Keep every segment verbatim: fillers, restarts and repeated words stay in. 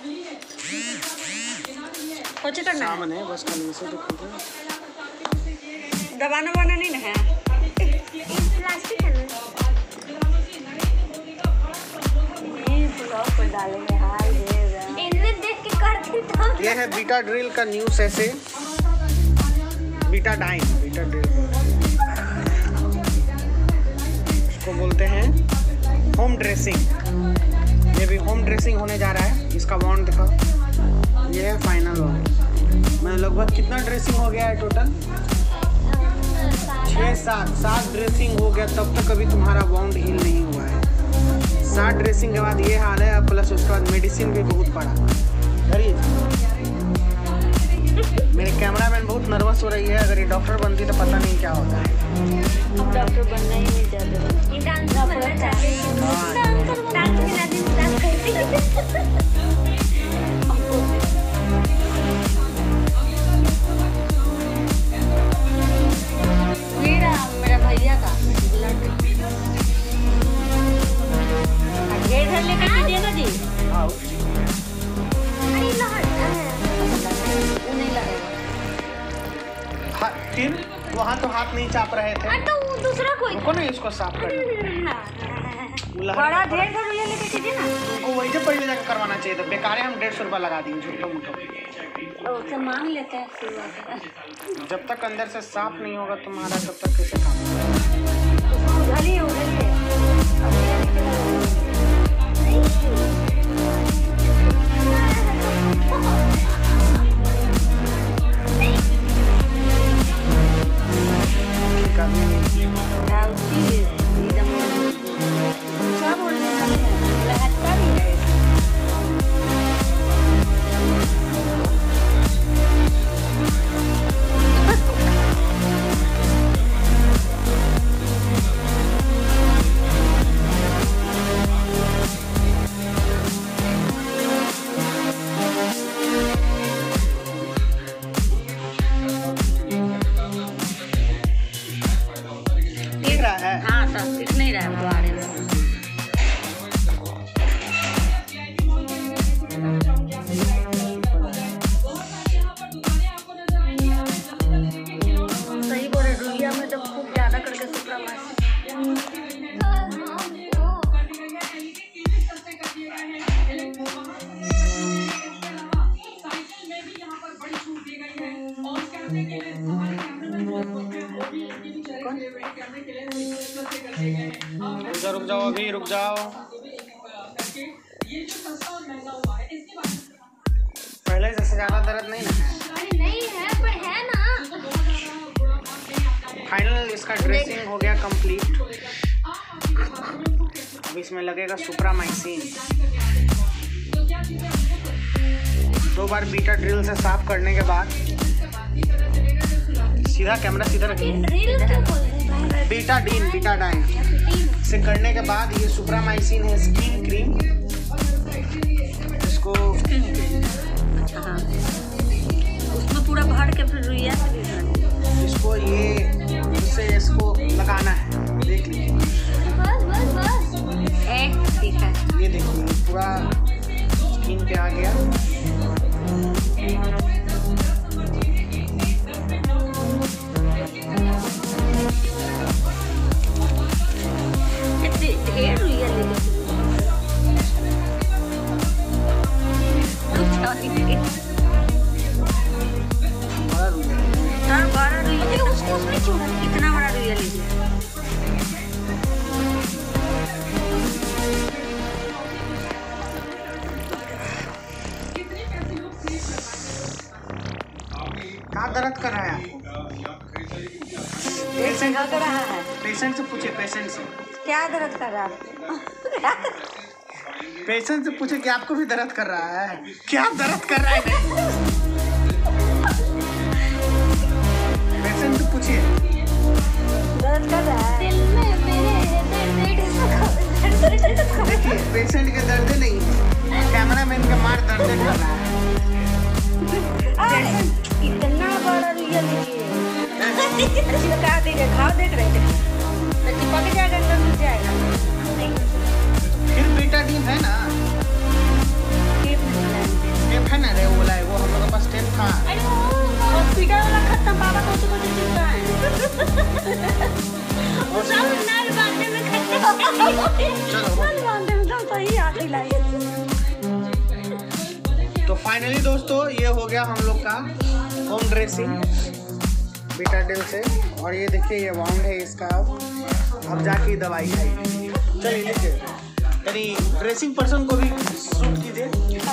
कुछ तो सामान है बस खाली से देखो दबाना वाना नहीं ना है प्लास्टिक है ना ये ब्लॉक पर डालेंगे हाय ये इन्हें देख के करते तो ये है बीटा ड्रिल का न्यू ऐसे बीटा डाइन बीटा ड्रिल इसको बोलते हैं होम ड्रेसिंग। ये भी होम ड्रेसिंग होने जा रहा है। इसका वाउंड देखो, ये है फाइनल वाउंड। मैं लगभग कितना ड्रेसिंग हो गया है टोटल? छः सात सात ड्रेसिंग हो गया, तब तक अभी तुम्हारा वाउंड हील नहीं हुआ है। सात ड्रेसिंग के बाद ये हाल है, प्लस उसके बाद मेडिसिन भी बहुत पड़ा। मेरे कैमरामैन बहुत नर्वस हो रही है। अगर ये डॉक्टर बनती तो पता नहीं क्या होता है। डॉक्टर बनना ही नहीं चाहते। ये डांस करना चाहते हैं। डांस के नादी में डांस करते हैं। मेरा मेरा भैया का ब्लड ये घर लेकर दीजिएगा जी। हाँ अरे लहर नहीं लगेगा। हाँ, फिर वहाँ तो हाथ नहीं चाप रहे थे। तो दूसरा कोई रुको ना, इसको साफ कर बड़ा ढेर सारा ले लेके दीजिए ना। उनको वही से पहले जाकर करवाना चाहिए था। बेकारे हम डेढ़ सौ रुपया लगा दिए झूठो मूठो। उससे मांग लेते हैं फिर। जब तक अंदर से साफ नहीं होगा तुम्हारा, तब तक कैसे काम होगा? उधर ही उधर ही रुक जाओ, अभी रुक जाओ। पहले जैसे ज्यादा दर्द नहीं ना है? अरे नहीं है, पर है ना। फाइनल इसका ड्रेसिंग हो गया कंप्लीट। अब इसमें लगेगा सुप्रामाइसिन। दो बार बीटा ड्रिल से साफ करने के बाद सीधा कैमरा सीधा रखिए। बीटा डीन बीटा डाइन से करने के बाद ये सुप्रामाइसिन है स्किन क्रीम। इसको हाँ उसमें पूरा भर के फिर रुइया इसको ये इससे इसको लगाना है। देख लीजिए, बस बस बस ए ठीक है। ये देखिए पूरा स्किन पे आ गया। ढेर रुइया ले बड़ा रुइया उसको उसमें चूड़ा कितना बड़ा रुइया लीजिए। कहाँ दर्द कर रहा है आपको? पेशेंट कर रहा है। पेशेंट से पूछिए, पेशेंट से क्या दर्द कर रहा है? पेशेंट से पूछे कि आपको भी दर्द कर रहा है? क्या दर्द कर रहा है? पेशेंट से पूछिए। दर्द कर रहा है। दिल में मेरे देखिए पेशेंट के दर्द नहीं, कैमरा मैन के मार दर्द कर रहा है। इतना बड़ा रुइया लीजिए। चिपका दीजिए, घाव देख रहे थे तो चिपक जाएगा, अंदर घुस जाएगा। फिर बीटा डीन है ना। फिर तो फाइनली दोस्तों ये हो गया हम लोग का होम ड्रेसिंग बीटाडिल से। और ये देखिए ये वाउंड है इसका। अब जाके दवाई खाइए। चलिए लीजिए यानी ड्रेसिंग पर्सन को भी सूट कीजिए।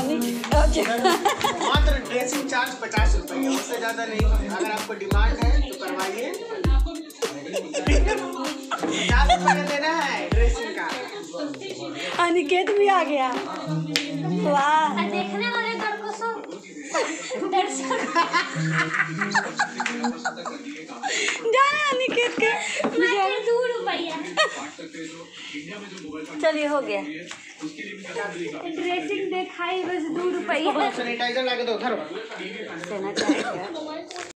मात्र ड्रेसिंग चार्ज पचास रुपये है, उससे ज़्यादा नहीं। अगर आपको डिमांड है तो करवाइए। पचास रुपये देना है ड्रेसिंग का। अनिकेत भी आ गया। वाह देखने वाले दर्शकों को दर्शक जाना अनिकेत के मात्र दो रुपया। चलिए हो गया। ड्रेसिंग दिखाई बस दो रुपया। सैनिटाइजर ला के दो। सेना चाहिए।